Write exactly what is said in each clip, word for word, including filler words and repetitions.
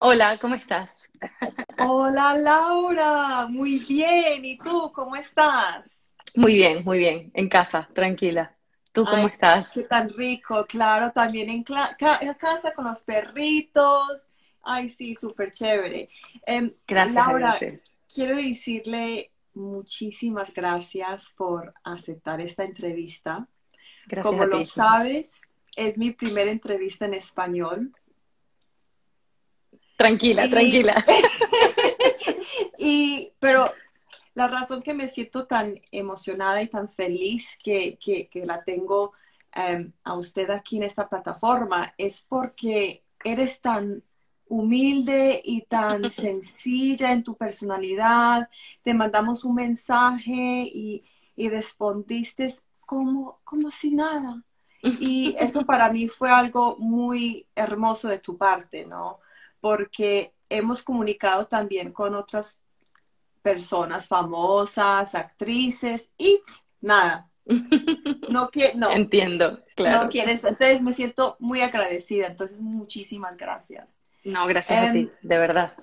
Hola, ¿cómo estás? Hola Laura, muy bien. ¿Y tú cómo estás? Muy bien, muy bien, en casa, tranquila. ¿Tú cómo Ay, qué, qué estás? tan rico, claro, también en, cla- ca- en casa con los perritos. Ay, sí, súper chévere. Em, Gracias a Dios, Laura, sí. quiero decirle muchísimas gracias por aceptar esta entrevista. Gracias Como a lo ti. sabes, es mi primera entrevista en español. Tranquila, Y, tranquila. y, pero la razón que me siento tan emocionada y tan feliz que, que, que la tengo eh, a usted aquí en esta plataforma es porque eres tan humilde y tan sencilla en tu personalidad. Te mandamos un mensaje y, y respondiste como, como si nada. Y eso para mí fue algo muy hermoso de tu parte, ¿no? Porque hemos comunicado también con otras personas famosas, actrices y nada, no que no, Entiendo, no claro. quieres. Entonces me siento muy agradecida. Entonces muchísimas gracias. No, gracias a Em, ti, de verdad.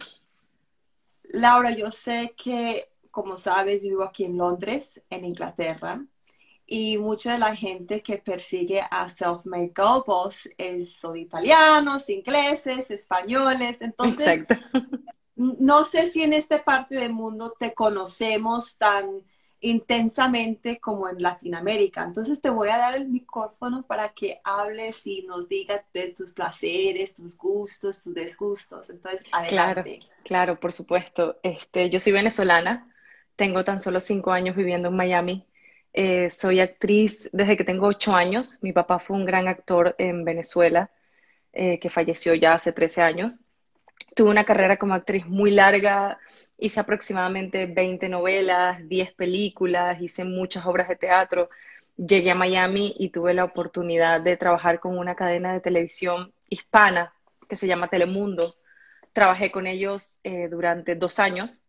Laura, yo sé que, como sabes, vivo aquí en Londres, en Inglaterra. Y mucha de la gente que persigue a Self-Made Girl Boss es, son italianos, ingleses, españoles. Entonces, Exacto. no sé si en esta parte del mundo te conocemos tan intensamente como en Latinoamérica. Entonces te voy a dar el micrófono para que hables y nos digas de tus placeres, tus gustos, tus disgustos. Entonces, Claro, adelante. claro, por supuesto. Este, yo soy venezolana, tengo tan solo cinco años viviendo en Miami. Eh, soy actriz desde que tengo ocho años. Mi papá fue un gran actor en Venezuela, eh, que falleció ya hace trece años. Tuve una carrera como actriz muy larga, hice aproximadamente veinte novelas, diez películas, hice muchas obras de teatro. Llegué a Miami y tuve la oportunidad de trabajar con una cadena de televisión hispana que se llama Telemundo. Trabajé con ellos eh, durante dos años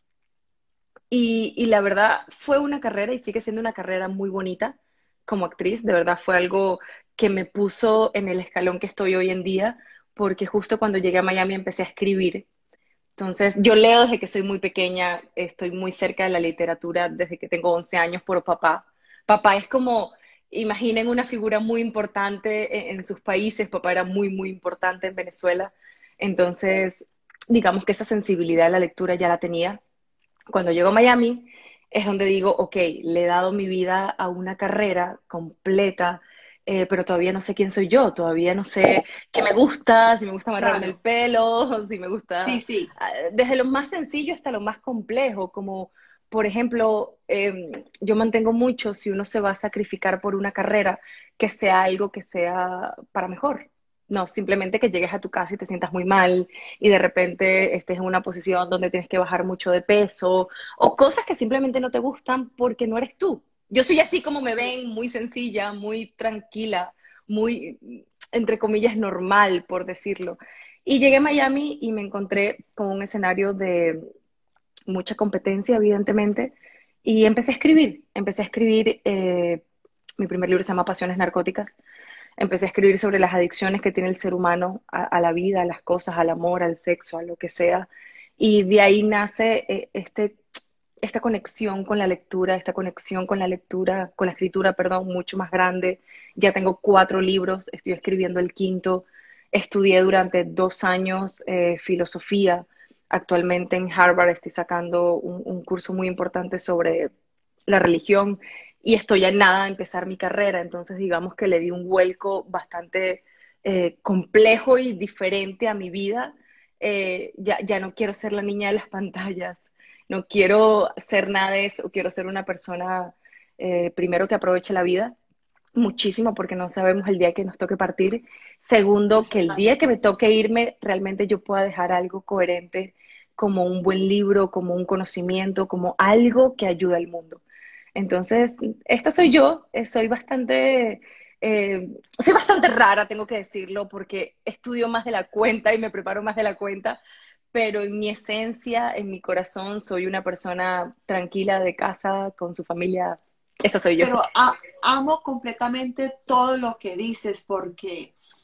y, y la verdad fue una carrera y sigue siendo una carrera muy bonita como actriz. De verdad fue algo que me puso en el escalón que estoy hoy en día, porque justo cuando llegué a Miami empecé a escribir. Entonces, yo leo desde que soy muy pequeña, estoy muy cerca de la literatura desde que tengo once años por papá. Papá es como, imaginen una figura muy importante en, en sus países, papá era muy, muy importante en Venezuela. Entonces, digamos que esa sensibilidad a la lectura ya la tenía. Cuando llego a Miami es donde digo, ok, le he dado mi vida a una carrera completa, eh, pero todavía no sé quién soy yo, todavía no sé qué me gusta, si me gusta amarrarme el Claro. pelo, si me Sí, gusta, sí. ah, desde lo más sencillo hasta lo más complejo, como por ejemplo, eh, yo mantengo mucho si uno se va a sacrificar por una carrera, que sea algo que sea para mejor. No, simplemente que llegues a tu casa y te sientas muy mal, y de repente estés en una posición donde tienes que bajar mucho de peso o cosas que simplemente no te gustan porque no eres tú. Yo soy así como me ven, muy sencilla, muy tranquila, muy, entre comillas, normal, por decirlo. Y llegué a Miami y me encontré con un escenario de mucha competencia, evidentemente, y empecé a escribir. Empecé a escribir, eh, mi primer libro se llama Pasiones Narcóticas. Empecé a escribir sobre las adicciones que tiene el ser humano a, a la vida, a las cosas, al amor, al sexo, a lo que sea. Y de ahí nace eh, este, esta conexión con la lectura, esta conexión con la lectura, con la escritura, perdón, mucho más grande. Ya tengo cuatro libros, estoy escribiendo el quinto. Estudié durante dos años eh, filosofía. Actualmente en Harvard estoy sacando un, un curso muy importante sobre la religión y estoy a nada de empezar mi carrera, entonces digamos que le di un vuelco bastante eh, complejo y diferente a mi vida. Eh, ya, ya no quiero ser la niña de las pantallas, no quiero ser nada de eso, quiero ser una persona eh, primero que aproveche la vida muchísimo porque no sabemos el día que nos toque partir. Segundo, que el día que me Exactamente. toque irme, realmente yo pueda dejar algo coherente como un buen libro, como un conocimiento, como algo que ayude al mundo. Entonces, esta soy yo, eh, soy bastante, eh, soy bastante rara, tengo que decirlo, porque estudio más de la cuenta y me preparo más de la cuenta, pero en mi esencia, en mi corazón, soy una persona tranquila de casa, con su familia, esa soy yo. Pero a- amo completamente todo lo que dices porque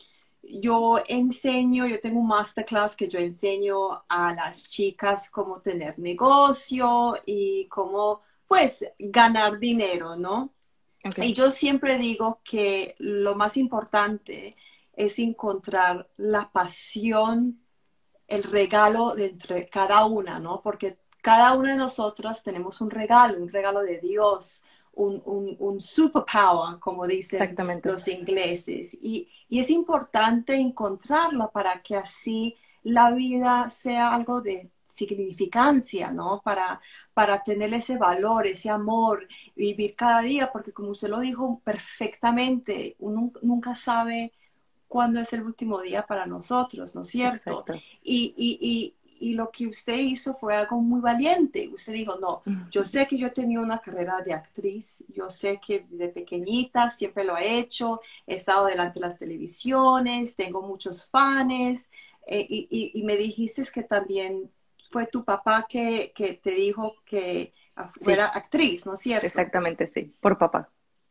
yo enseño, yo tengo un masterclass que yo enseño a las chicas cómo tener negocio y cómo, pues, ganar dinero, ¿no? Okay. Y yo siempre digo que lo más importante es encontrar la pasión, el regalo de entre cada una, ¿no? Porque cada una de nosotras tenemos un regalo, un regalo de Dios, un, un, un superpower, como dicen Exactamente. los ingleses. Y, y es importante encontrarlo para que así la vida sea algo de significancia, ¿no? Para, para tener ese valor, ese amor, vivir cada día, porque como usted lo dijo perfectamente, uno nunca sabe cuándo es el último día para nosotros, ¿no es cierto? Exacto. Y, y, y, y lo que usted hizo fue algo muy valiente. Usted dijo, no, yo sé que yo tenía una carrera de actriz, yo sé que de pequeñita siempre lo he hecho, he estado delante de las televisiones, tengo muchos fans, eh, y, y, y me dijiste que también fue tu papá que, que te dijo que fuera Sí, actriz, ¿no es cierto? exactamente, sí, por papá.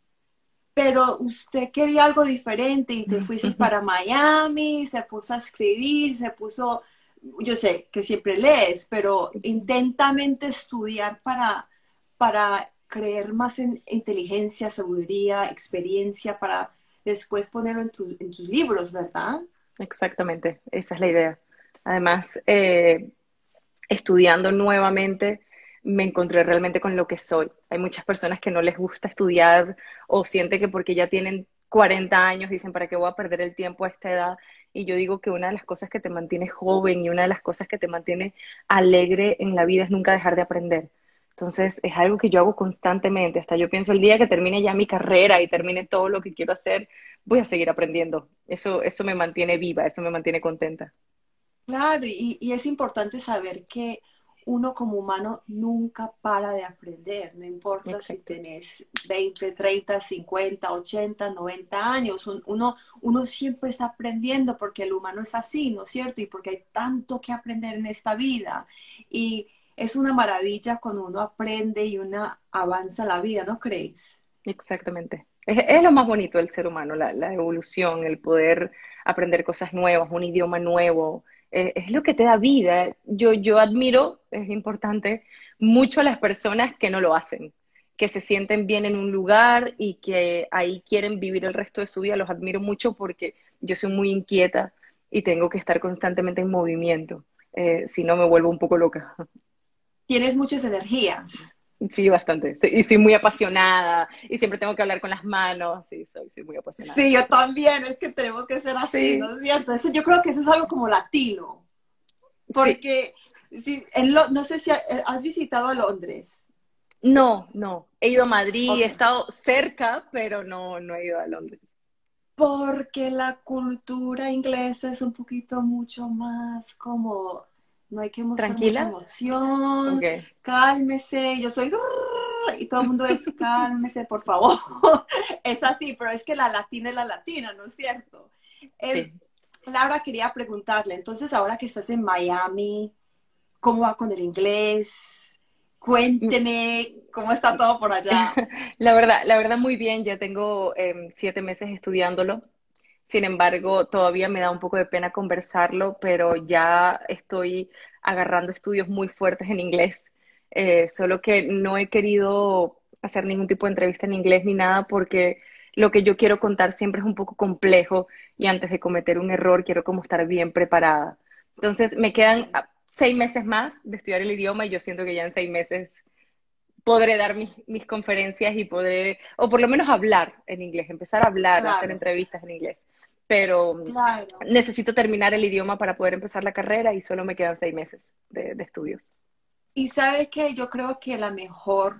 Pero usted quería algo diferente y te fuiste para Miami, se puso a escribir, se puso, yo sé que siempre lees, pero intentamente estudiar para, para creer más en inteligencia, sabiduría, experiencia, para después ponerlo en, tu, en tus libros, ¿verdad? Exactamente, esa es la idea. Además, eh, estudiando nuevamente, me encontré realmente con lo que soy. Hay muchas personas que no les gusta estudiar o sienten que porque ya tienen cuarenta años dicen, ¿para qué voy a perder el tiempo a esta edad? Y yo digo que una de las cosas que te mantiene joven y una de las cosas que te mantiene alegre en la vida es nunca dejar de aprender. Entonces, es algo que yo hago constantemente. Hasta yo pienso el día que termine ya mi carrera y termine todo lo que quiero hacer, voy a seguir aprendiendo. Eso, eso me mantiene viva, eso me mantiene contenta. Claro, y, y es importante saber que uno como humano nunca para de aprender, no importa si Exacto. tenés veinte, treinta, cincuenta, ochenta, noventa años, un- uno, uno siempre está aprendiendo porque el humano es así, ¿no es cierto? Y porque hay tanto que aprender en esta vida. Y es una maravilla cuando uno aprende y uno avanza la vida, ¿no crees? Exactamente. Es, es lo más bonito del ser humano, la, la evolución, el poder aprender cosas nuevas, un idioma nuevo, eh, es lo que te da vida. Yo, yo admiro, es importante, mucho a las personas que no lo hacen, que se sienten bien en un lugar y que ahí quieren vivir el resto de su vida. Los admiro mucho porque yo soy muy inquieta y tengo que estar constantemente en movimiento, eh, si no me vuelvo un poco loca. Tienes muchas energías. Sí, bastante. Sí, y soy muy apasionada y siempre tengo que hablar con las manos. Sí, soy, soy muy apasionada. Sí, yo también, es que tenemos que ser así, Sí, ¿no es cierto? Eso, yo creo que eso es algo como latino. sí. Porque si, en Lo- no sé si ha- eh, has visitado a Londres. No, no. He ido a Madrid, he Ok. estado cerca, pero no, no he ido a Londres. Porque la cultura inglesa es un poquito mucho más como, no hay que mostrar mucha ¿Tranquila? Ok. emoción, cálmese, yo soy, y todo el mundo es, cálmese, por favor. Es así, pero es que la latina es la latina, ¿no es cierto? Eh, Sí. Laura, quería preguntarle, entonces ahora que estás en Miami, ¿cómo va con el inglés? Mm, Cuénteme, ¿cómo está todo por allá? La verdad, la verdad muy bien. Ya tengo em, siete meses estudiándolo. Sin embargo, todavía me da un poco de pena conversarlo, pero ya estoy agarrando estudios muy fuertes en inglés. Eh, solo que no he querido hacer ningún tipo de entrevista en inglés ni nada porque lo que yo quiero contar siempre es un poco complejo y antes de cometer un error quiero como estar bien preparada. Entonces, me quedan Entiendo. ah, seis meses más de estudiar el idioma y yo siento que ya en seis meses podré dar mis, mis conferencias y poder, o por lo menos hablar en inglés, empezar a hablar, a hacer Claro, entrevistas en inglés. Pero mm, claro. necesito terminar el idioma para poder empezar la carrera y solo me quedan seis meses de, de estudios. Y sabe que yo creo que la mejor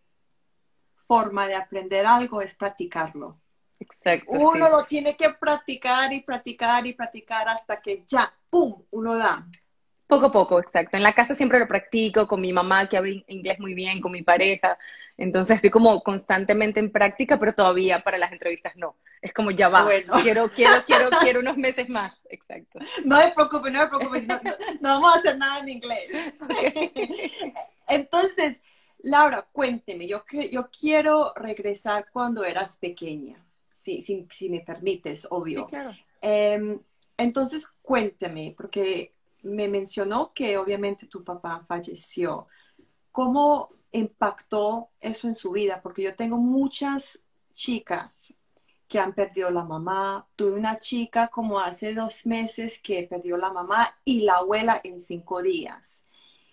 forma de aprender algo es practicarlo. Exacto, Uno sí. lo tiene que practicar y practicar y practicar hasta que ya, ¡pum!, uno da. Poco a poco, exacto. En la casa siempre lo practico con mi mamá que habla in- inglés muy bien, con mi pareja. Entonces estoy como constantemente en práctica, pero todavía para las entrevistas no. Es como ya va. Bueno, Quiero, quiero, quiero, quiero unos meses más. Exacto. no me preocupe, no me preocupe, no, no, no vamos a hacer nada en inglés. Ok. Entonces, Laura, cuénteme, yo, que- yo quiero regresar cuando eras pequeña, si, si, si me permites, Sí, obvio. claro. Em, entonces, cuénteme, porque me mencionó que obviamente tu papá falleció. ¿Cómo impactó eso en su vida? Porque yo tengo muchas chicas que han perdido la mamá. Tuve una chica como hace dos meses que perdió la mamá y la abuela en cinco días.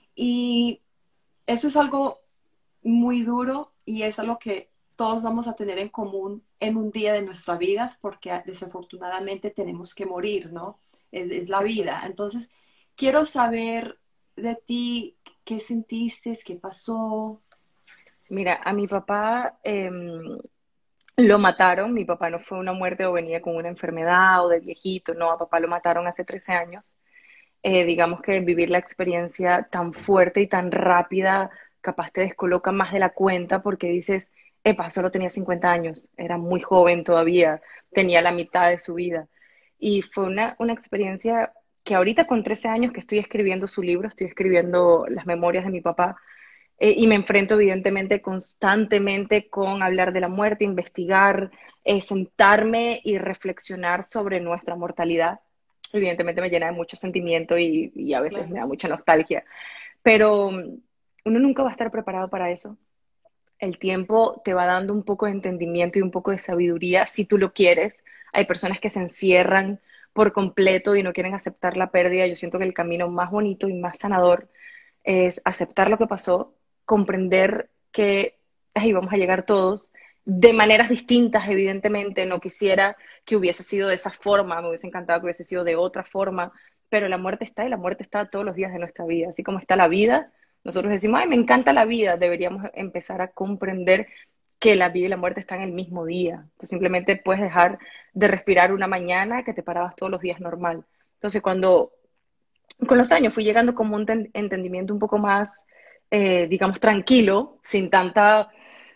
Y eso es algo muy duro y es algo que todos vamos a tener en común en un día de nuestras vidas porque desafortunadamente tenemos que morir, ¿no? Es, es la vida. Exacto. Entonces, quiero saber de ti qué sentiste, qué pasó. Mira, a mi papá em, lo mataron. Mi papá no fue una muerte o venía con una enfermedad o de viejito, no, a papá lo mataron hace trece años. Eh, digamos que vivir la experiencia tan fuerte y tan rápida, capaz te descoloca más de la cuenta porque dices, epa, solo tenía cincuenta años, era muy joven todavía, tenía la mitad de su vida. Y fue una, una experiencia que ahorita con trece años que estoy escribiendo su libro, estoy escribiendo las memorias de mi papá, eh, y me enfrento evidentemente constantemente con hablar de la muerte, investigar, eh, sentarme y reflexionar sobre nuestra mortalidad. Evidentemente me llena de mucho sentimiento y, y a veces me Claro. da mucha nostalgia, pero mm, uno nunca va a estar preparado para eso. El tiempo te va dando un poco de entendimiento y un poco de sabiduría si tú lo quieres. Hay personas que se encierran por completo y no quieren aceptar la pérdida. Yo siento que el camino más bonito y más sanador es aceptar lo que pasó, comprender que ahí vamos a llegar todos de maneras distintas, evidentemente. No quisiera que hubiese sido de esa forma, me hubiese encantado que hubiese sido de otra forma, pero la muerte está y la muerte está todos los días de nuestra vida, así como está la vida. Nosotros decimos, ay, me encanta la vida, deberíamos empezar a comprender que la vida y la muerte están el mismo día. Tú simplemente puedes dejar de respirar una mañana que te parabas todos los días normal. Entonces, cuando con los años fui llegando como un entendimiento un poco más, eh, digamos, tranquilo, sin tanta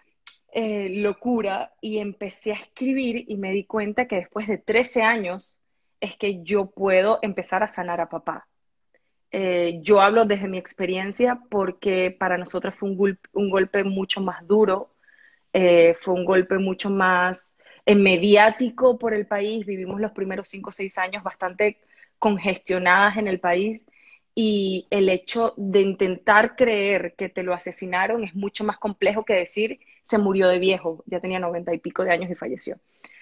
eh, locura, y empecé a escribir y me di cuenta que después de trece años es que yo puedo empezar a sanar a papá. Eh, yo hablo desde mi experiencia porque para nosotros fue un, gol un golpe mucho más duro, eh, fue un golpe mucho más eh, mediático por el país. Vivimos los primeros cinco o seis años bastante congestionadas en el país y el hecho de intentar creer que te lo asesinaron es mucho más complejo que decir se murió de viejo, ya tenía noventa y pico de años y falleció.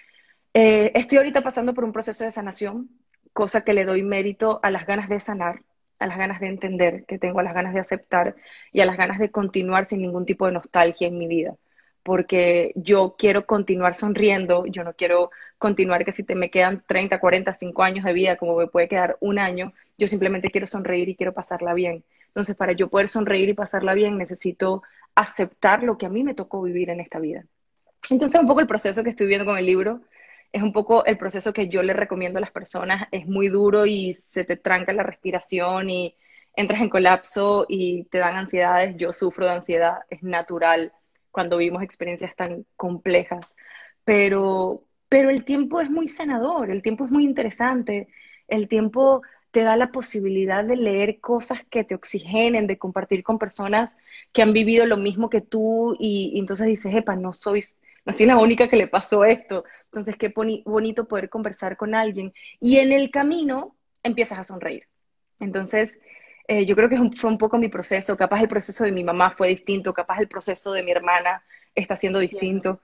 Eh, estoy ahorita pasando por un proceso de sanación, cosa que le doy mérito a las ganas de sanar, a las ganas de entender que tengo, a las ganas de aceptar y a las ganas de continuar sin ningún tipo de nostalgia en mi vida. Porque yo quiero continuar sonriendo, yo no quiero continuar que si te me quedan treinta, cuarenta, cinco años de vida, como me puede quedar un año, yo simplemente quiero sonreír y quiero pasarla bien. Entonces, para yo poder sonreír y pasarla bien, necesito aceptar lo que a mí me tocó vivir en esta vida. Entonces, un poco el proceso que estoy viendo con el libro es un poco el proceso que yo le recomiendo a las personas. Es muy duro y se te tranca la respiración y entras en colapso y te dan ansiedades. Yo sufro de ansiedad, es natural cuando vivimos experiencias tan complejas, Sí. pero, pero el tiempo es muy sanador, el tiempo es muy interesante, el tiempo te da la posibilidad de leer cosas que te oxigenen, de compartir con personas que han vivido lo mismo que tú y, y entonces dices, epa, no soy, no soy la única que le pasó esto. Entonces, qué boni bonito poder conversar con alguien. Y en el camino empiezas a sonreír. Entonces, eh, yo creo que fue un poco mi proceso. Capaz el proceso de mi mamá fue distinto, capaz el proceso de mi hermana está siendo Entiendo. distinto,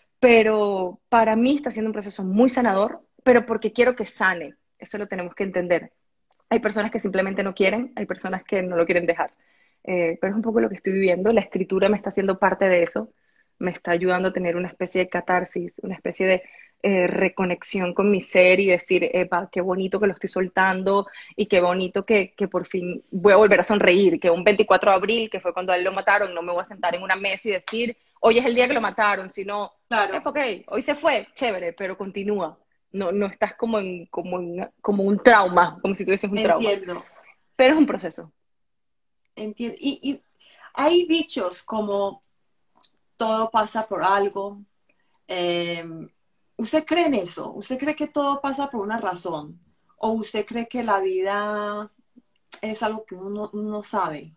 pero para mí está siendo un proceso muy sanador, pero porque quiero que sane. Eso lo tenemos que entender. Hay personas que simplemente no quieren, hay personas que no lo quieren dejar. Eh, pero es un poco lo que estoy viviendo. La escritura me está haciendo parte de eso, me está ayudando a tener una especie de catarsis, una especie de eh, reconexión con mi ser y decir, epa, qué bonito que lo estoy soltando y qué bonito que, que por fin voy a volver a sonreír, que un veinticuatro de abril, que fue cuando a él lo mataron, no me voy a sentar en una mesa y decir, hoy es el día que lo mataron, sino, epa, Claro, ok, hoy se fue, chévere, pero continúa. No, no estás como, en, como, en, como un trauma, como si tuvieses un trauma. entiendo, Pero es un proceso. entiendo. Y, y hay dichos como todo pasa por algo. Eh, ¿Usted cree en eso? ¿Usted cree que todo pasa por una razón? ¿O usted cree que la vida es algo que uno no sabe?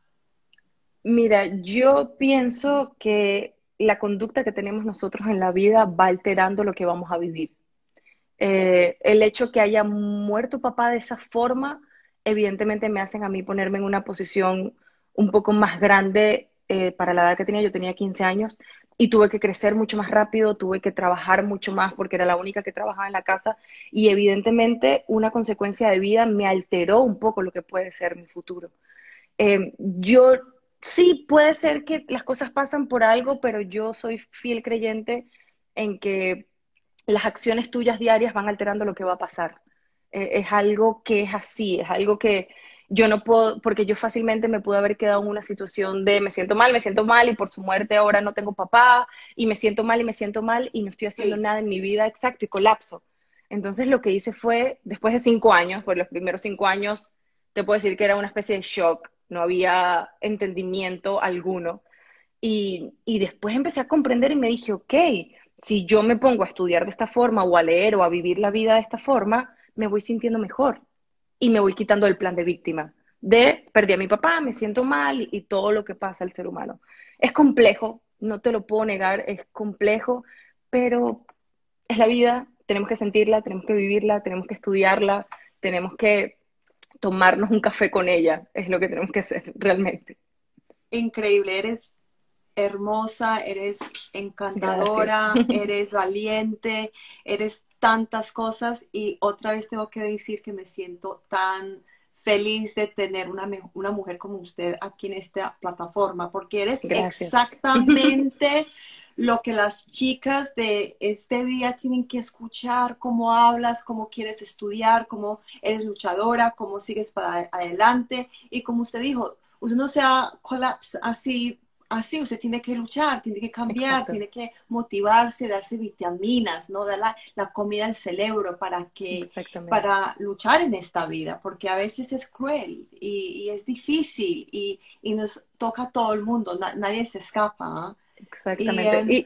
Mira, yo pienso que la conducta que tenemos nosotros en la vida va alterando lo que vamos a vivir. Eh, el hecho que haya muerto papá de esa forma, evidentemente me hacen a mí ponerme en una posición un poco más grande eh, para la edad que tenía. Yo tenía quince años y tuve que crecer mucho más rápido, tuve que trabajar mucho más porque era la única que trabajaba en la casa y evidentemente una consecuencia de vida me alteró un poco lo que puede ser mi futuro. Eh, yo sí puede ser que las cosas pasan por algo, pero yo soy fiel creyente en que las acciones tuyas diarias van alterando lo que va a pasar. Eh, es algo que es así, es algo que yo no puedo, porque yo fácilmente me pude haber quedado en una situación de me siento mal, me siento mal y por su muerte ahora no tengo papá y me siento mal y me siento mal y no estoy haciendo Sí. nada en mi vida, exacto, y colapso. Entonces lo que hice fue, después de cinco años, por los primeros cinco años, te puedo decir que era una especie de shock, no había entendimiento alguno. Y, y después empecé a comprender y me dije, ok, si yo me pongo a estudiar de esta forma o a leer o a vivir la vida de esta forma, me voy sintiendo mejor y me voy quitando el plan de víctima. De perdí a mi papá, me siento mal y todo lo que pasa al ser humano. Es complejo, no te lo puedo negar, es complejo, pero es la vida, tenemos que sentirla, tenemos que vivirla, tenemos que estudiarla, tenemos que tomarnos un café con ella, es lo que tenemos que hacer realmente. Increíble, eres hermosa, eres Gracias. encantadora, eres valiente, eres tantas cosas y otra vez tengo que decir que me siento tan feliz de tener una, me- una mujer como usted aquí en esta plataforma, porque eres Gracias. exactamente lo que las chicas de este día tienen que escuchar, cómo hablas, cómo quieres estudiar, cómo eres luchadora, cómo sigues para adelante y como usted dijo, usted no se ha colapsado así así, usted tiene que luchar, tiene que cambiar, Exacto, tiene que motivarse, darse vitaminas, ¿no? Dar la, la comida al cerebro para que, exactamente, para luchar en esta vida, porque a veces es cruel y, y es difícil y, y, nos toca a todo el mundo, na, nadie se escapa. ¿Ah? Y exactamente. eh, Y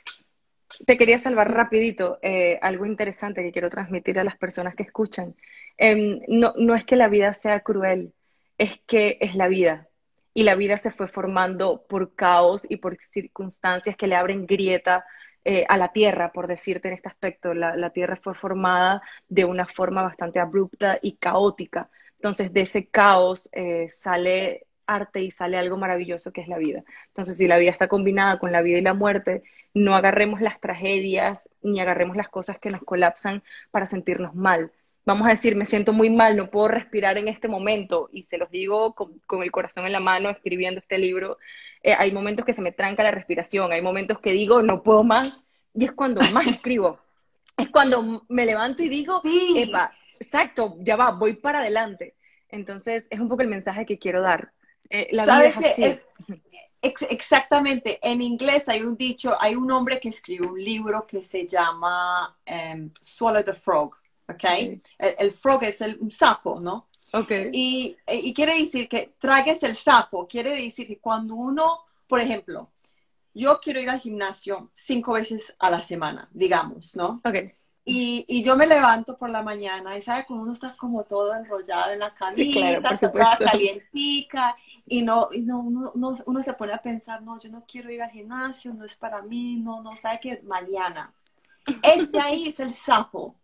te quería salvar rapidito eh, algo interesante que quiero transmitir a las personas que escuchan. Em, no, no es que la vida sea cruel, es que es la vida. Y la vida se fue formando por caos y por circunstancias que le abren grieta eh, a la tierra, por decirte en este aspecto. La, la tierra fue formada de una forma bastante abrupta y caótica. Entonces, de ese caos eh, sale arte y sale algo maravilloso que es la vida. Entonces, si la vida está combinada con la vida y la muerte, no agarremos las tragedias ni agarremos las cosas que nos colapsan para sentirnos mal. Vamos a decir, me siento muy mal, no puedo respirar en este momento, y se los digo con, con el corazón en la mano escribiendo este libro. Eh, hay momentos que se me tranca la respiración, hay momentos que digo, no puedo más, y es cuando más escribo. Es cuando me levanto y digo, sí, epa, exacto, ya va, voy para adelante. Entonces, es un poco el mensaje que quiero dar. Eh, la vida es sabes que es así. ex exactamente, en inglés hay un dicho, hay un hombre que escribió un libro que se llama um, Swallow the Frog, ¿ok? Ok, El, el frog es el, un sapo, ¿no? ok, Y, y quiere decir que tragues el sapo, quiere decir que cuando uno, por ejemplo, yo quiero ir al gimnasio cinco veces a la semana, digamos, ¿no? ok. Y, y yo me levanto por la mañana y sabe cuando uno está como todo enrollado en la Sí, claro, camita, por está toda supuesto. calientica y no, y no uno, uno, uno se pone a pensar, no, yo no quiero ir al gimnasio, no es para mí, no, no, sabe que mañana. Ese ahí es el sapo.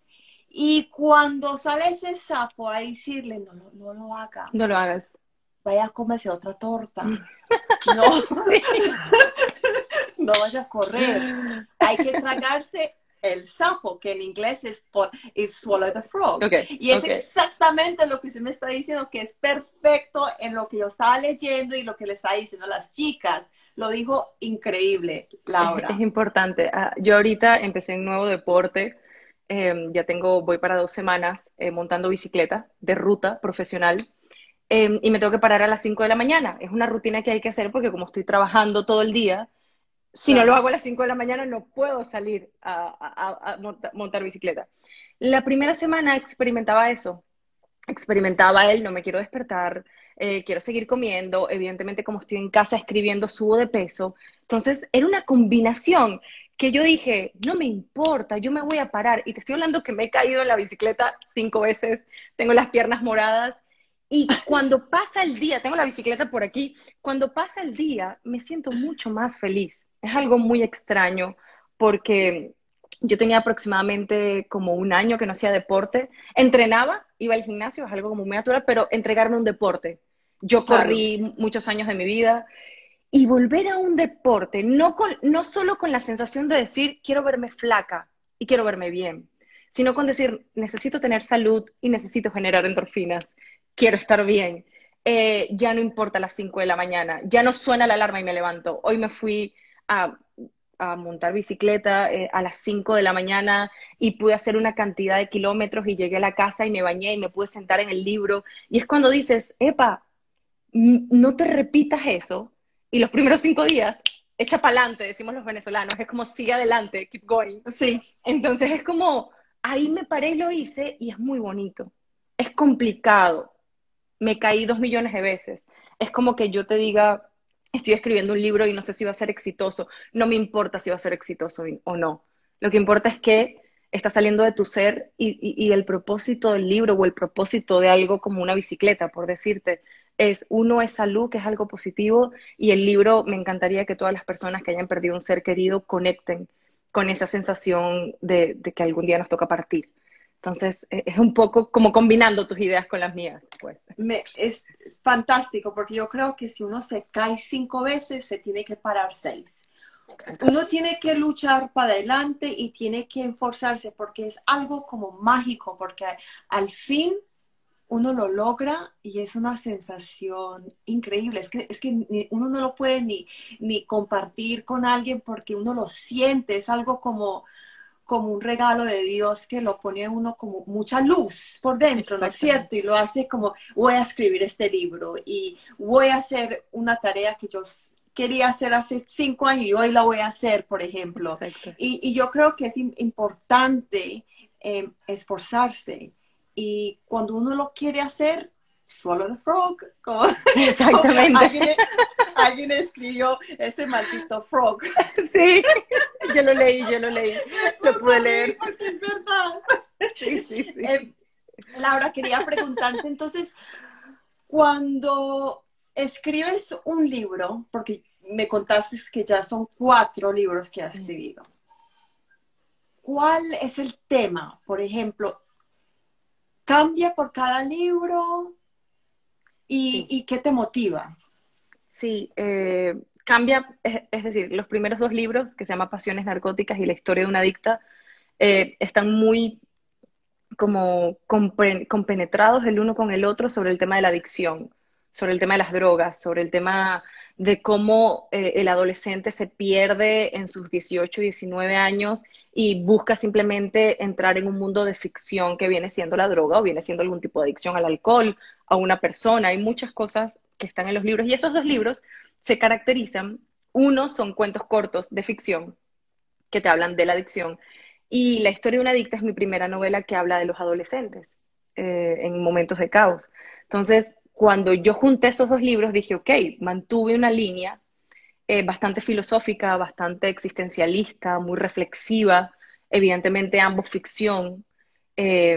Y cuando sale ese sapo a decirle, no, no, no lo haga, No lo hagas. vaya a comerse otra torta. No, Sí. no vaya a correr. Hay que tragarse el sapo, que en inglés es, es swallow the frog. Ok, Y es ok. exactamente lo que usted me está diciendo, que es perfecto en lo que yo estaba leyendo y lo que le está diciendo las chicas. Lo dijo increíble, Es, es Laura. importante. Ah, yo ahorita empecé un nuevo deporte. Eh, ya tengo, voy para dos semanas eh, montando bicicleta de ruta profesional. Eh, y me tengo que parar a las cinco de la mañana. Es una rutina que hay que hacer porque como estoy trabajando todo el día, si no lo Claro. hago a las cinco de la mañana no puedo salir a, a- a monta- montar bicicleta. La primera semana experimentaba eso. Experimentaba él, no me quiero despertar, eh, quiero seguir comiendo, evidentemente como estoy en casa escribiendo subo de peso, entonces era una combinación que yo dije, no me importa, yo me voy a parar, y te estoy hablando que me he caído en la bicicleta cinco veces, tengo las piernas moradas, y cuando pasa el día, tengo la bicicleta por aquí, cuando pasa el día me siento mucho más feliz, es algo muy extraño, porque Yo tenía aproximadamente como un año que no hacía deporte. Entrenaba, iba al gimnasio, es algo como muy natural, pero entregarme a un deporte. Yo Claro, corrí muchos años de mi vida y volver a un deporte, no, con, no solo con la sensación de decir, quiero verme flaca y quiero verme bien, sino con decir, necesito tener salud y necesito generar endorfinas, quiero estar bien. Eh, ya no importa las cinco de la mañana, ya no suena la alarma y me levanto. Hoy me fui a, a montar bicicleta eh, a las cinco de la mañana y pude hacer una cantidad de kilómetros y llegué a la casa y me bañé y me pude sentar en el libro. Y es cuando dices, epa, no te repitas eso y los primeros cinco días echa para adelante, decimos los venezolanos, es como sigue adelante, keep going. sí. Entonces es como, ahí me paré y lo hice y es muy bonito. Es complicado. Me caí dos millones de veces. Es como que yo te diga, estoy escribiendo un libro y no sé si va a ser exitoso. No me importa si va a ser exitoso o no. Lo que importa es que está saliendo de tu ser y, y, y el propósito del libro o el propósito de algo como una bicicleta, por decirte, es uno es salud, que es algo positivo, y el libro me encantaría que todas las personas que hayan perdido un ser querido conecten con esa sensación de, de que algún día nos toca partir. Entonces, e, es un poco como combinando tus ideas con las mías, pues. Me, es fantástico porque yo creo que si uno se cae cinco veces, se tiene que parar seis. Exacto. Uno tiene que luchar para adelante y tiene que esforzarse porque es algo como mágico, porque al fin uno lo logra y es una sensación increíble. Es que, es que ni, uno no lo puede ni, ni compartir con alguien porque uno lo siente. Es algo como, como un regalo de Dios que lo pone uno como mucha luz por dentro, ¿no es cierto? Exactamente. Y lo hace como, voy a escribir este libro y voy a hacer una tarea que yo quería hacer hace cinco años y hoy la voy a hacer, por ejemplo. Exacto. Y, y yo creo que es importante eh, esforzarse. Y cuando uno lo quiere hacer, swallow the frog, como, como Exactamente. alguien, alguien escribió ese maldito frog. Sí, yo lo leí, yo lo leí, Me lo puso pude a reír leer. porque es verdad. Sí, sí, sí. Eh, Laura, quería preguntarte entonces, cuando escribes un libro, porque me contaste que ya son cuatro libros que has Sí, escrito, ¿cuál es el tema? Por ejemplo, ¿cambia por cada libro? ¿Y, sí. y qué te motiva? Sí, eh, cambia, es, es decir, los primeros dos libros, que se llama Pasiones Narcóticas y La historia de una adicta, eh, están muy como compre- compenetrados el uno con el otro sobre el tema de la adicción, sobre el tema de las drogas, sobre el tema de cómo eh, el adolescente se pierde en sus dieciocho, diecinueve años y busca simplemente entrar en un mundo de ficción que viene siendo la droga o viene siendo algún tipo de adicción al alcohol, a una persona. Hay muchas cosas que están en los libros y esos dos libros se caracterizan, uno son cuentos cortos de ficción que te hablan de la adicción. Y La historia de una adicta es mi primera novela que habla de los adolescentes eh, en momentos de caos. Entonces, cuando yo junté esos dos libros, dije, ok, mantuve una línea eh, bastante filosófica, bastante existencialista, muy reflexiva, evidentemente ambos ficción. Eh,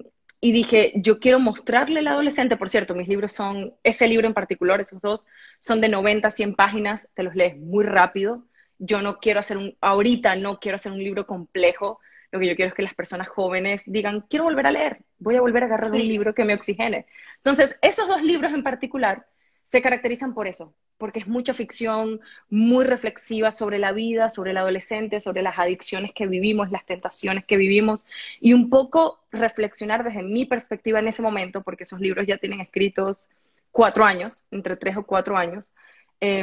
y dije, yo quiero mostrarle al adolescente, por cierto, mis libros son, ese libro en particular, esos dos, son de noventa a cien páginas, te los lees muy rápido. Yo no quiero hacer un, ahorita no quiero hacer un libro complejo, lo que yo quiero es que las personas jóvenes digan, quiero volver a leer, voy a volver a agarrar un Sí, libro que me oxigene. Entonces, esos dos libros en particular se caracterizan por eso, porque es mucha ficción muy reflexiva sobre la vida, sobre el adolescente, sobre las adicciones que vivimos, las tentaciones que vivimos, y un poco reflexionar desde mi perspectiva en ese momento, porque esos libros ya tienen escritos cuatro años, entre tres o cuatro años, eh,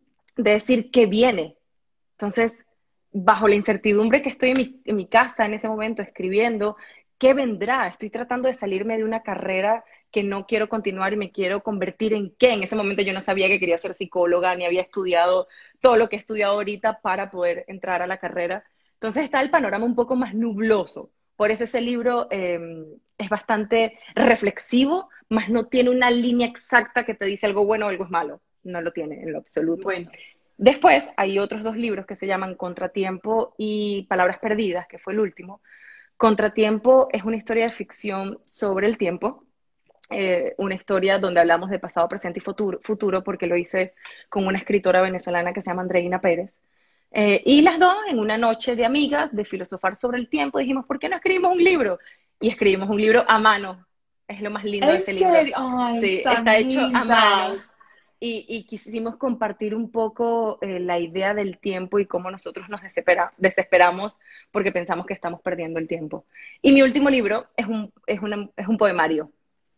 de decir qué viene. Entonces, bajo la incertidumbre que estoy en mi, en mi casa en ese momento escribiendo, ¿qué vendrá? Estoy tratando de salirme de una carrera que no quiero continuar y me quiero convertir en qué. En ese momento yo no sabía que quería ser psicóloga, ni había estudiado todo lo que he estudiado ahorita para poder entrar a la carrera. Entonces está el panorama un poco más nubloso. Por eso ese libro eh, es bastante reflexivo, más no tiene una línea exacta que te dice algo bueno o algo es malo. No lo tiene en lo absoluto. bueno, Después hay otros dos libros que se llaman Contratiempo y Palabras Perdidas, que fue el último. Contratiempo es una historia de ficción sobre el tiempo, eh, una historia donde hablamos de pasado, presente y futuro, futuro, porque lo hice con una escritora venezolana que se llama Andreina Pérez. Eh, y las dos, en una noche de amigas, de filosofar sobre el tiempo, dijimos, ¿por qué no escribimos un libro? Y escribimos un libro a mano. Es lo más lindo de ¿En ese libro. serio? Ay, Sí, está tan hecho a mano lindas. y, y quisimos compartir un poco eh, la idea del tiempo y cómo nosotros nos desespera, desesperamos porque pensamos que estamos perdiendo el tiempo. Y mi último libro es un, es una, es un poemario.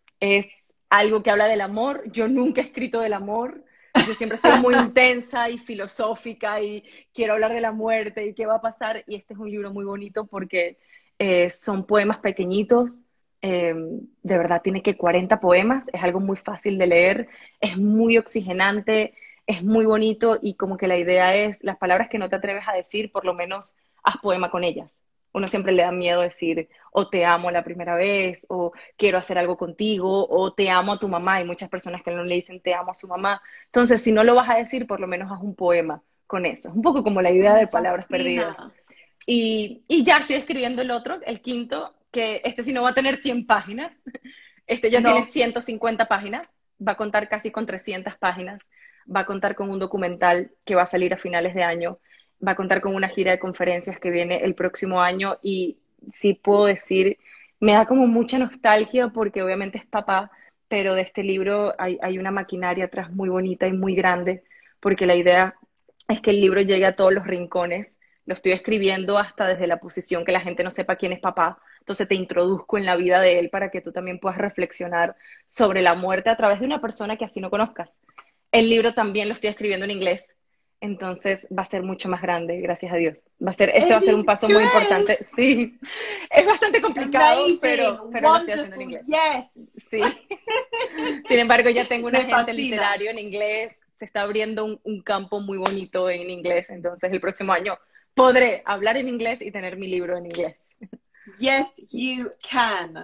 Es algo que habla del amor. Yo nunca he escrito del amor. Yo siempre he sido muy intensa y filosófica y quiero hablar de la muerte y qué va a pasar. Y este es un libro muy bonito porque eh, son poemas pequeñitos. Eh, de verdad, tiene que cuarenta poemas. Es algo muy fácil de leer. Es muy oxigenante. Es muy bonito y como que la idea es las palabras que no te atreves a decir, por lo menos haz poema con ellas. Uno siempre le da miedo decir o te amo la primera vez o quiero hacer algo contigo o te amo a tu mamá. Hay muchas personas que no le dicen te amo a su mamá. Entonces, si no lo vas a decir, por lo menos haz un poema con eso. Es un poco como la idea Me de palabras perdidas. fascina. Y, y ya estoy escribiendo el otro, el quinto, que este sí no va a tener cien páginas. Este ya tiene No. ciento cincuenta páginas. Va a contar casi con trescientas páginas. Va a contar con un documental que va a salir a finales de año. Va a contar con una gira de conferencias que viene el próximo año y sí puedo decir, me da como mucha nostalgia porque obviamente es papá, pero de este libro hay, hay una maquinaria atrás muy bonita y muy grande, porque la idea es que el libro llegue a todos los rincones. Lo estoy escribiendo hasta desde la posición que la gente no sepa quién es papá. Entonces te introduzco en la vida de él para que tú también puedas reflexionar sobre la muerte a través de una persona que así no conozcas. El libro también lo estoy escribiendo en inglés, entonces va a ser mucho más grande, gracias a Dios. Va a ser, este va En a ser un paso muy importante. inglés. Sí, es bastante complicado, Amazing. pero, pero lo estoy haciendo en Wonderful. inglés. Yes. Sí. Sin embargo, ya tengo un Me agente fascina. literario en inglés, se está abriendo un, un campo muy bonito en inglés, entonces el próximo año podré hablar en inglés y tener mi libro en inglés. Yes, you can.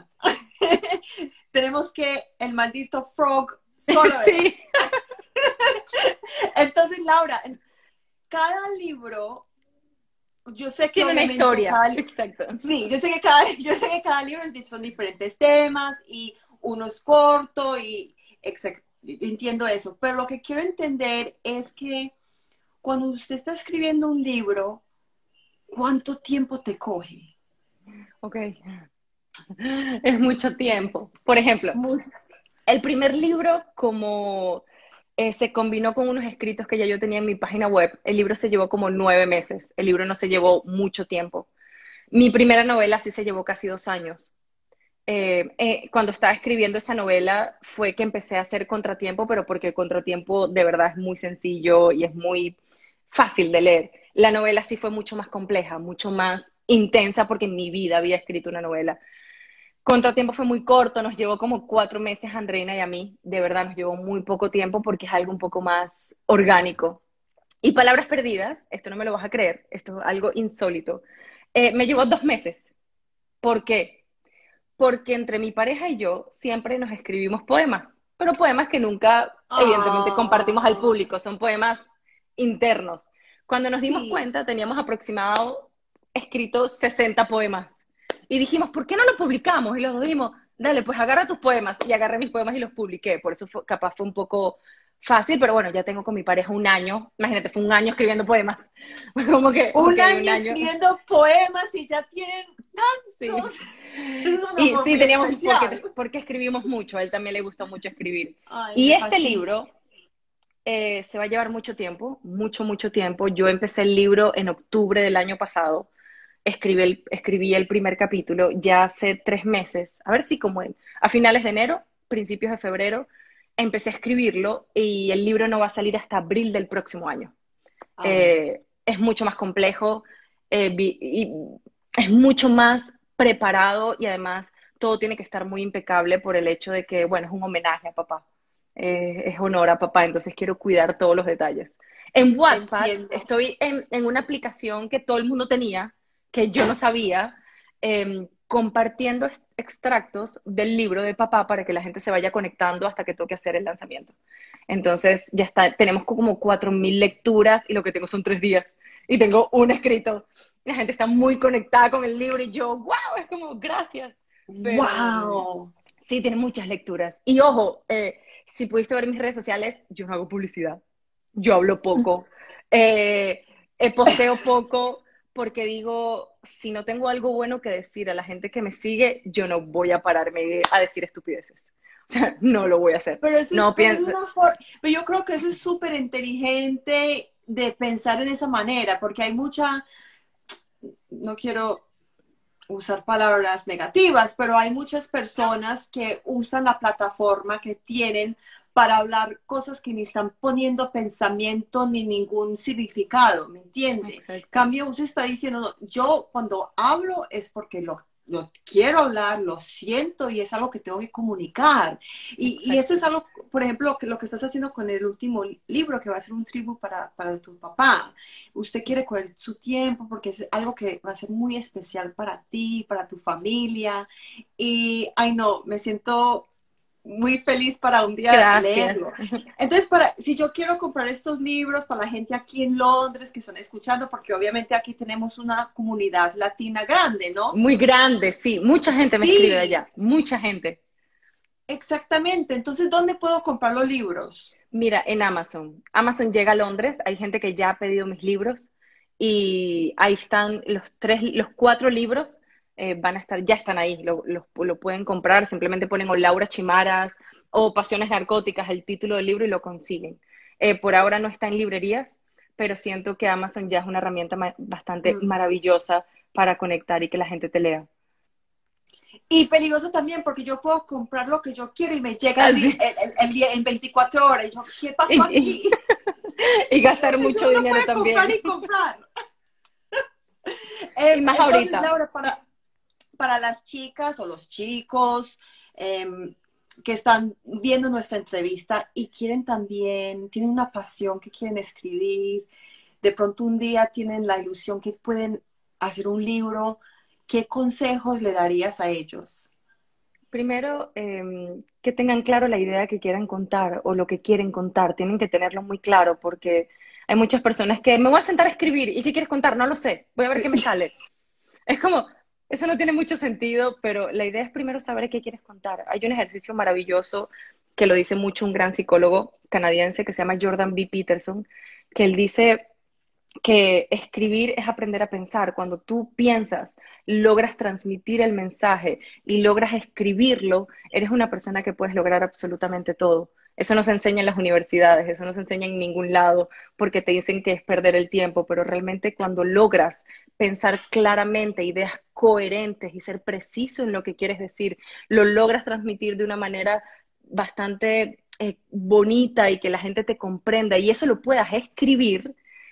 Tenemos que el maldito frog solo es. Sí, Entonces, Laura, en cada libro, yo sé que tiene una obviamente historia, cada, exacto. sí, yo sé que cada, yo sé que cada libro es- son diferentes temas y uno es corto y exacto, entiendo eso, pero lo que quiero entender es que cuando usted está escribiendo un libro, ¿cuánto tiempo te coge? Ok, es mucho tiempo. Por ejemplo, Mucho. el primer libro, como eh, se combinó con unos escritos que ya yo tenía en mi página web, el libro se llevó como nueve meses, el libro no se llevó mucho tiempo. Mi primera novela sí se llevó casi dos años. Eh, eh, cuando estaba escribiendo esa novela fue que empecé a hacer Contratiempo, pero porque Contratiempo de verdad es muy sencillo y es muy fácil de leer. La novela sí fue mucho más compleja, mucho más intensa porque en mi vida había escrito una novela. Contratiempo fue muy corto, nos llevó como cuatro meses a Andreina y a mí, de verdad nos llevó muy poco tiempo porque es algo un poco más orgánico. Y Palabras Perdidas, esto no me lo vas a creer, esto es algo insólito, eh, me llevó dos meses. ¿Por qué? Porque entre mi pareja y yo siempre nos escribimos poemas, pero poemas que nunca, evidentemente, compartimos al Ah, público, son poemas internos. Cuando nos dimos sí. cuenta, teníamos aproximado escrito sesenta poemas. Y dijimos, ¿por qué no lo publicamos? Y los dijimos, dale, pues agarra tus poemas. Y agarré mis poemas y los publiqué. Por eso fue, capaz fue un poco fácil, pero bueno, ya tengo con mi pareja un año. Imagínate, fue un año escribiendo poemas. Como que, ok, Un un año año. escribiendo poemas y ya tienen tantos. Sí. Es un Y amor sí, muy teníamos, especial. porque, porque escribimos mucho, a él también le gusta mucho escribir. Ay, Y me este fascina. libro eh, se va a llevar mucho tiempo, mucho, mucho tiempo. Yo empecé el libro en octubre del año pasado, escribí el, escribí el primer capítulo ya hace tres meses, a ver si como en, a finales de enero, principios de febrero, empecé a escribirlo y el libro no va a salir hasta abril del próximo año. Ah, bueno. Eh, es mucho más complejo eh, y es mucho más preparado y además todo tiene que estar muy impecable por el hecho de que, bueno, es un homenaje a papá, eh, es honor a papá, entonces quiero cuidar todos los detalles. En Wattpad Entiendo. estoy en, en una aplicación que todo el mundo tenía, que yo no sabía, eh, compartiendo extractos del libro de papá para que la gente se vaya conectando hasta que toque hacer el lanzamiento. Entonces ya está, tenemos como cuatro mil lecturas y lo que tengo son tres días y tengo un escrito. La gente está muy conectada con el libro y yo, wow, es como gracias. Pero mm, Wow. sí, tiene muchas lecturas. Y ojo, eh, si pudiste ver mis redes sociales, yo no hago publicidad, yo hablo poco. Eh, eh, posteo poco porque digo, si no tengo algo bueno que decir a la gente que me sigue, yo no voy a pararme a decir estupideces. O sea, no lo voy a hacer. Pero eso es, No pero es pienso. una forma, pero yo creo que eso es súper inteligente de pensar en esa manera, porque hay mucha, no quiero usar palabras negativas, pero hay muchas personas que usan la plataforma que tienen para hablar cosas que ni están poniendo pensamiento ni ningún significado, ¿me entiende? Exacto. Cambio, usted está diciendo, no, yo cuando hablo es porque lo, lo quiero hablar, lo siento y es algo que tengo que comunicar. Y, y esto es Exacto. algo, por ejemplo, que lo que estás haciendo con el último libro, que va a ser un tributo para, para tu papá. Usted quiere coger su tiempo porque es algo que va a ser muy especial para ti, para tu familia. Y, ay no, me siento muy feliz para un día Gracias. leerlo. Entonces, para, si yo quiero comprar estos libros para la gente aquí en Londres que están escuchando, porque obviamente aquí tenemos una comunidad latina grande, ¿no? Muy grande, sí. Mucha gente me escribe de Sí, allá. Mucha gente. exactamente. Entonces, ¿dónde puedo comprar los libros? Mira, en Amazon. Amazon llega a Londres, hay gente que ya ha pedido mis libros y ahí están los tres, los cuatro libros, eh, van a estar, ya están ahí, lo, lo- lo pueden comprar, simplemente ponen o Laura Chimaras o Pasiones Narcóticas, el título del libro y lo consiguen. Eh, por ahora no está en librerías, pero siento que Amazon ya es una herramienta ma- bastante Mm. maravillosa para conectar y que la gente te lea. Y peligroso también porque yo puedo comprar lo que yo quiero y me llega el, di- Así. el, el- el día en veinticuatro horas. Y yo, ¿qué pasó Y, y- aquí? y gastar Eso mucho uno dinero puede comprar también. y comprar. Y Eh, más entonces, ahorita. Laura, para, para las chicas o los chicos eh, que están viendo nuestra entrevista y quieren también, tienen una pasión que quieren escribir, de pronto un día tienen la ilusión que pueden hacer un libro, ¿qué consejos le darías a ellos? Primero, em, que tengan claro la idea que quieran contar o lo que quieren contar. Tienen que tenerlo muy claro porque hay muchas personas que me voy a sentar a escribir. ¿Y qué quieres contar? No lo sé. Voy a ver qué me sale. Es como, eso no tiene mucho sentido, pero la idea es primero saber qué quieres contar. Hay un ejercicio maravilloso que lo dice mucho un gran psicólogo canadiense que se llama Jordan B. Peterson, que él dice que escribir es aprender a pensar. Cuando tú piensas, logras transmitir el mensaje y logras escribirlo, eres una persona que puedes lograr absolutamente todo. Eso no se enseña en las universidades, eso no se enseña en ningún lado, porque te dicen que es perder el tiempo, pero realmente cuando logras pensar claramente, ideas coherentes y ser preciso en lo que quieres decir, lo logras transmitir de una manera bastante eh, bonita y que la gente te comprenda y eso lo puedas escribir,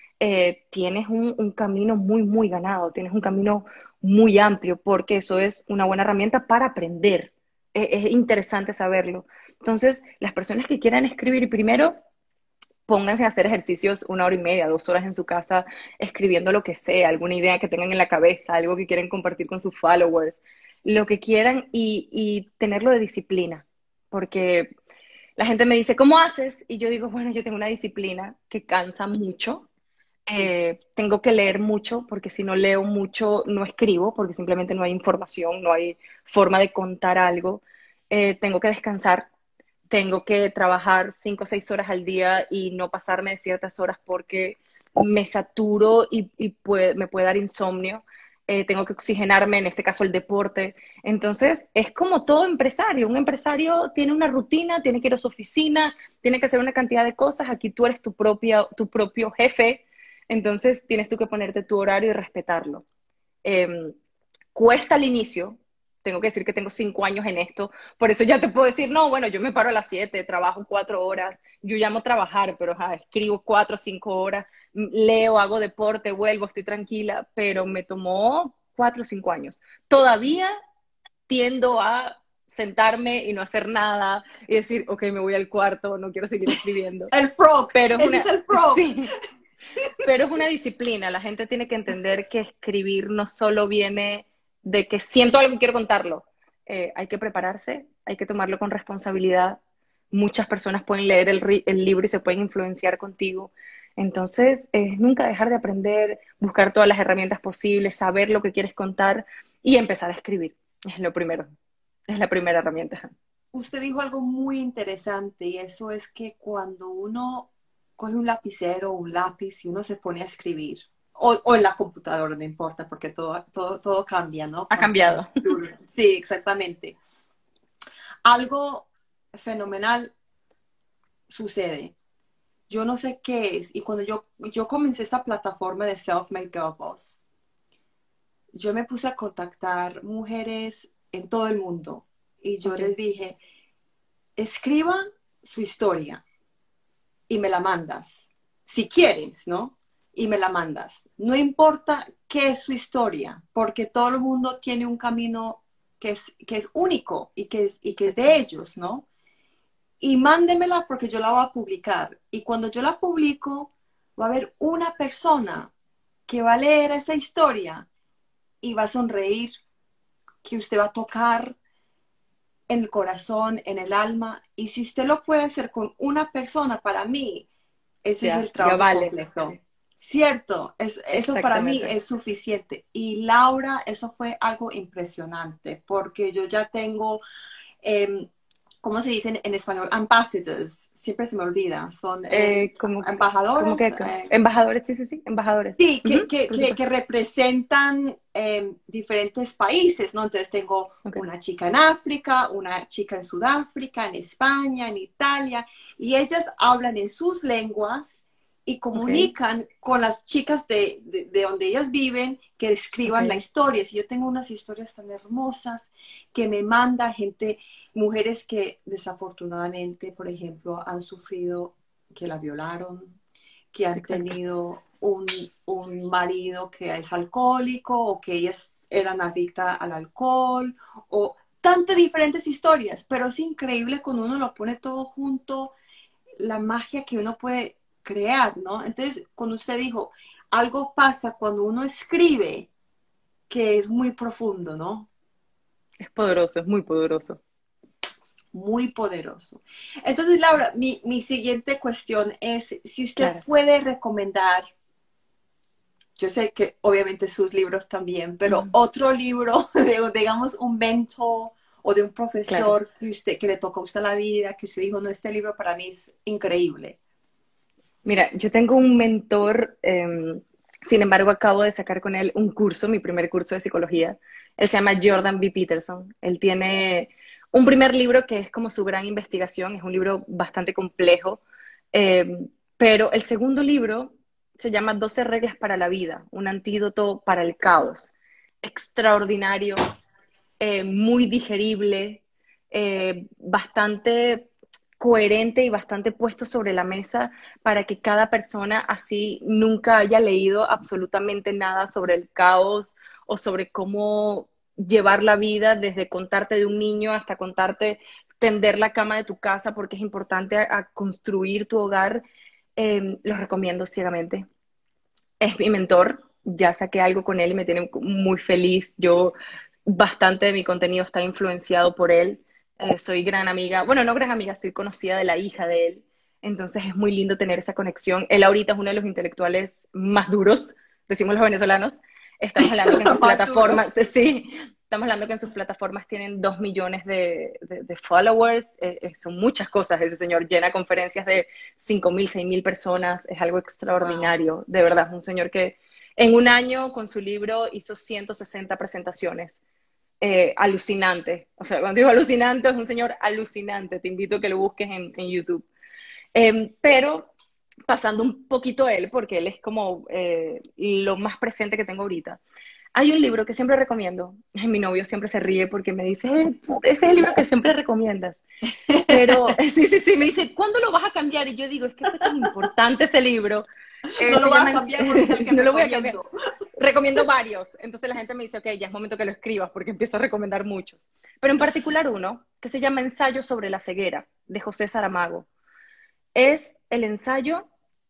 eh, tienes un, un, camino muy, muy ganado, tienes un camino muy amplio, porque eso es una buena herramienta para aprender. Es, es interesante saberlo. Entonces, las personas que quieran escribir primero, pónganse a hacer ejercicios una hora y media, dos horas en su casa, escribiendo lo que sea, alguna idea que tengan en la cabeza, algo que quieran compartir con sus followers, lo que quieran y, y tenerlo de disciplina, porque la gente me dice, ¿cómo haces? Y yo digo, bueno, yo tengo una disciplina que cansa mucho, Sí. eh, tengo que leer mucho porque si no leo mucho no escribo porque simplemente no hay información, no hay forma de contar algo. Eh, tengo que descansar, tengo que trabajar cinco o seis horas al día y no pasarme de ciertas horas porque me saturo y, y puede, me puede dar insomnio. Eh, tengo que oxigenarme, en este caso el deporte. Entonces, es como todo empresario. Un empresario tiene una rutina, tiene que ir a su oficina, tiene que hacer una cantidad de cosas. Aquí tú eres tu, propia, tu propio jefe, entonces tienes tú que ponerte tu horario y respetarlo. Eh, Cuesta al inicio, tengo que decir que tengo cinco años en esto, por eso ya te puedo decir, no, bueno, yo me paro a las siete, trabajo cuatro horas, yo llamo trabajar, pero ja, escribo cuatro o cinco horas, leo, hago deporte, vuelvo, estoy tranquila, pero me tomó cuatro o cinco años. Todavía tiendo a sentarme y no hacer nada y decir, ok, me voy al cuarto, no quiero seguir escribiendo, El frog, pero es ese es una, el frog. sí, pero es una disciplina. La gente tiene que entender que escribir no solo viene de que siento algo y quiero contarlo. Eh, hay que prepararse, hay que tomarlo con responsabilidad. Muchas personas pueden leer el, el libro y se pueden influenciar contigo. Entonces, es nunca dejar de aprender, buscar todas las herramientas posibles, saber lo que quieres contar y empezar a escribir. Es lo primero. Es la primera herramienta. Usted dijo algo muy interesante y eso es que cuando uno coge un lapicero o un lápiz y uno se pone a escribir, o, o en la computadora, no importa, porque todo, todo, todo cambia, ¿no? Ha Con- con- cambiado. sí, exactamente. Algo fenomenal sucede. Yo no sé qué es. Y cuando yo, yo comencé esta plataforma de Self-Made Girl Boss, yo me puse a contactar mujeres en todo el mundo. Y yo Ok, les dije, escriban su historia y me la mandas. Si quieres, ¿no? Y me la mandas. No importa qué es su historia, porque todo el mundo tiene un camino que es, que es único y que es, y que es de exacto. ellos, ¿no? Y mándemela porque yo la voy a publicar. Y cuando yo la publico, va a haber una persona que va a leer esa historia y va a sonreír, que usted va a tocar en el corazón, en el alma. Y si usted lo puede hacer con una persona, para mí, ese es Ya, el ya trabajo vale. completo. Sí, Cierto, es, eso para mí exactamente. es suficiente. Y Laura, eso fue algo impresionante, porque yo ya tengo eh, ¿cómo se dice en, en español? Ambassadors, siempre se me olvida, son eh, Eh, como, como embajadoras, que, eh, embajadores, sí, sí, sí, embajadores. sí, que, Ujú, que, por que, que supuesto. representan eh, diferentes países, ¿no? Entonces tengo Ok, una chica en África, una chica en Sudáfrica, en España, en Italia, y ellas hablan en sus lenguas y ok, comunican con las chicas de, de, de donde ellas viven que escriban la ok. historia. Y yo tengo unas historias tan hermosas que me manda gente, mujeres que desafortunadamente, por ejemplo, han sufrido que la violaron, que han Exacto. tenido un, un marido que es alcohólico o que ellas eran adictas al alcohol o tantas diferentes historias, pero es increíble cuando uno lo pone todo junto, la magia que uno puede crear, ¿no? Entonces, cuando usted dijo, algo pasa cuando uno escribe que es muy profundo, ¿no? Es poderoso, es muy poderoso. Muy poderoso. Entonces, Laura, mi, mi siguiente cuestión es si usted Claro. puede recomendar, yo sé que obviamente sus libros también, pero Ujú, otro libro, de, digamos, un mentor o de un claro. profesor que usted, que le tocó a usted la vida, que usted dijo, no, este libro para mí es increíble. Mira, yo tengo un mentor, em, sin embargo, acabo de sacar con él un curso, mi primer curso de psicología. Él se llama Jordan B. Peterson. Él tiene un primer libro que es como su gran investigación, es un libro bastante complejo, em, pero el segundo libro se llama Doce reglas para la vida, un antídoto para el caos. Extraordinario, eh, muy digerible, eh, bastante coherente y bastante puesto sobre la mesa para que cada persona así nunca haya leído absolutamente nada sobre el caos o sobre cómo llevar la vida desde contarte de un niño hasta contarte tender la cama de tu casa porque es importante a, a construir tu hogar. Eh, los recomiendo ciegamente. Es mi mentor, ya saqué algo con él y me tiene muy feliz. Yo, bastante de mi contenido está influenciado por él. Eh, soy gran amiga, bueno, no gran amiga, soy conocida de la hija de él. Entonces es muy lindo tener esa conexión. Él ahorita es uno de los intelectuales más duros, decimos los venezolanos. Estamos hablando que en sus Más duro. plataformas, sí, estamos hablando que en sus plataformas tienen dos millones de, de, de followers. Eh, eh, son muchas cosas. Ese señor llena conferencias de cinco mil, seis mil personas. Es algo Wow. extraordinario. De verdad, es un señor que en un año con su libro hizo ciento sesenta presentaciones. Eh, alucinante. O sea, cuando digo alucinante, es un señor alucinante. Te invito a que lo busques en, en YouTube. Eh, pero pasando un poquito a él, porque él es como eh, lo más presente que tengo ahorita. Hay un libro que siempre recomiendo. Mi novio siempre se ríe porque me dice, "Eh, ese es el libro que siempre recomiendas. Pero sí, sí, sí, me dice, ¿cuándo lo vas a cambiar? Y yo digo, es que fue tan importante ese libro. Eh, No lo se voy a llama, cambiar porque es el que no lo voy a cambiar. recomiendo. Recomiendo varios. Entonces la gente me dice, ok, ya es momento que lo escribas porque empiezo a recomendar muchos. Pero en particular uno que se llama Ensayo sobre la ceguera, de José Saramago. Es el ensayo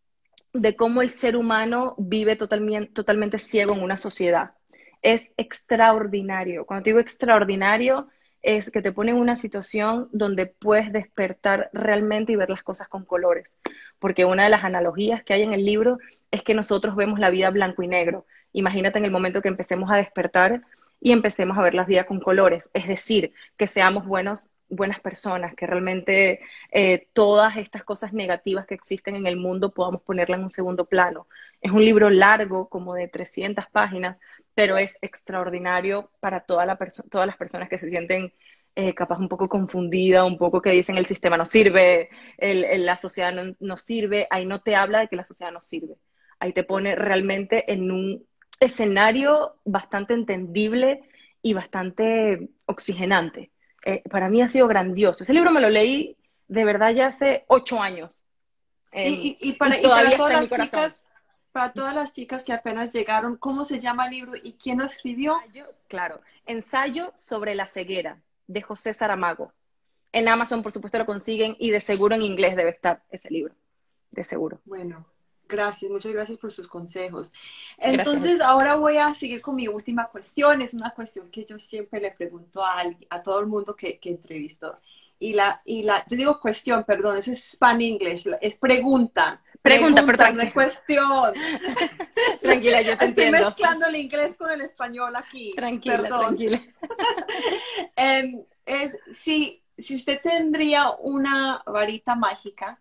de cómo el ser humano vive totalmente, totalmente ciego en una sociedad. Es extraordinario. Cuando te digo extraordinario, es que te pone en una situación donde puedes despertar realmente y ver las cosas con colores. Porque una de las analogías que hay en el libro es que nosotros vemos la vida blanco y negro. Imagínate en el momento que empecemos a despertar y empecemos a ver la vida con colores. Es decir, que seamos buenos, buenas personas, que realmente eh, todas estas cosas negativas que existen en el mundo podamos ponerlas en un segundo plano, Es un libro largo, como de trescientas páginas, pero es extraordinario para toda la perso- todas las personas que se sienten eh, capaz un poco confundida, un poco que dicen el sistema no sirve, el, el- la sociedad no, no sirve. Ahí no te habla de que la sociedad no sirve. Ahí te pone realmente en un escenario bastante entendible y bastante oxigenante. Eh, para mí ha sido grandioso. Ese libro me lo leí de verdad ya hace ocho años eh, Y, y, y para, y y para todavía todas está en mi las corazón. chicas, para todas las chicas que apenas llegaron, ¿cómo se llama el libro y quién lo escribió? Ensayo, claro, Ensayo sobre la ceguera de José Saramago. En Amazon, por supuesto, lo consiguen y de seguro en inglés debe estar ese libro, de seguro. Bueno, gracias, muchas gracias por sus consejos. Gracias a Entonces, ti. ahora voy a seguir con mi última cuestión. Es una cuestión que yo siempre le pregunto a, alguien- a todo el mundo que, que entrevisto. Y la, y la, yo digo cuestión, perdón, eso es Span English, es pregunta. Pregunta, pero Pregunta, no es tranquila. cuestión. Tranquila, yo te Estoy entiendo. mezclando el inglés con el español aquí, Tranquila, perdón. tranquila. Em, es, si, si usted tendría una varita mágica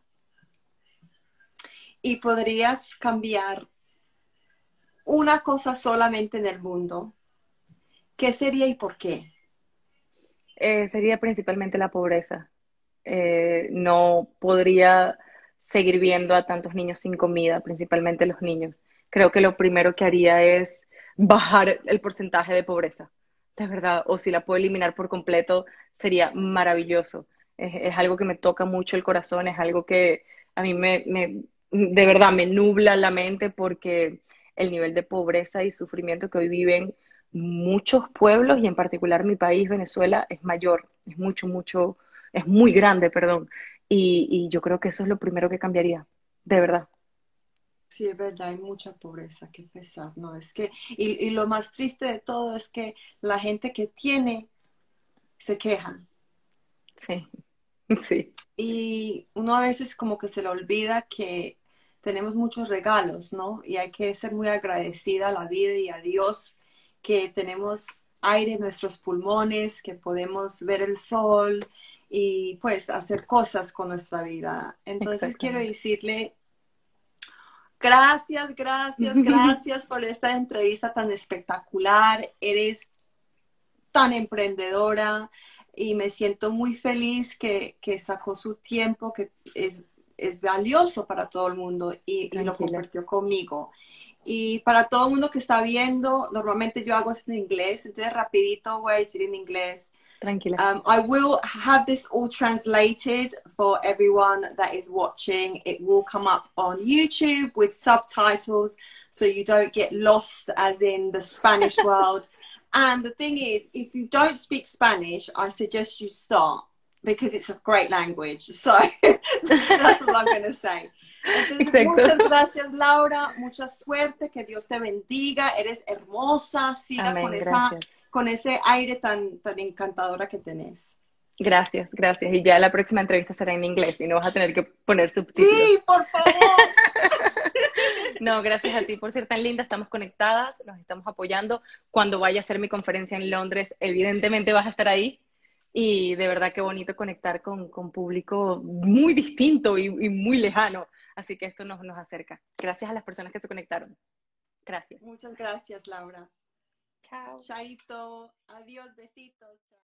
y podrías cambiar una cosa solamente en el mundo, ¿qué sería y por qué? Eh, sería principalmente la pobreza. Eh, no podría seguir viendo a tantos niños sin comida, principalmente los niños. Creo que lo primero que haría es bajar el porcentaje de pobreza, de verdad, o si la puedo eliminar por completo, sería maravilloso. Es, es algo que me toca mucho el corazón, es algo que a mí me, me, de verdad, me nubla la mente porque el nivel de pobreza y sufrimiento que hoy viven muchos pueblos y en particular mi país, Venezuela, es mayor, es mucho, mucho, es muy grande, perdón. Y, y yo creo que eso es lo primero que cambiaría, de verdad. Sí, es verdad, hay mucha pobreza, qué pesar, ¿no? Es que, y, y lo más triste de todo es que la gente que tiene se quejan. Sí, sí, Y uno a veces como que se le olvida que tenemos muchos regalos, ¿no? Y hay que ser muy agradecida a la vida y a Dios que tenemos aire en nuestros pulmones, que podemos ver el sol y pues hacer cosas con nuestra vida. Entonces quiero exactamente. decirle gracias, gracias, gracias por esta entrevista tan espectacular. Eres tan emprendedora y me siento muy feliz que, que sacó su tiempo, que es, es valioso para todo el mundo y, y lo Tranquila, compartió conmigo. Y para todo el mundo que está viendo, normalmente yo hago esto en inglés, entonces rapidito voy a decir en inglés. tranquila. Um, I will have this all translated for everyone that is watching. It will come up on YouTube with subtitles so you don't get lost as in the Spanish world. And the thing is, if you don't speak Spanish, I suggest you start because it's a great language. So that's all I'm going to say. Entonces, Exacto. muchas gracias, Laura. Mucha suerte. Que Dios te bendiga. Eres hermosa. Siga con Amén, esa gracias. con ese aire tan, tan encantadora que tenés. Gracias, gracias. Y ya la próxima entrevista será en inglés y no vas a tener que poner subtítulos. Sí, por favor. No, gracias a ti por ser tan linda. Estamos conectadas, nos estamos apoyando. Cuando vaya a hacer mi conferencia en Londres, evidentemente vas a estar ahí. Y de verdad qué bonito conectar con, con público muy distinto y, y muy lejano. Así que esto nos, nos acerca. Gracias a las personas que se conectaron. Gracias. Muchas gracias, Laura. Chao. Chaito. Adiós, besitos.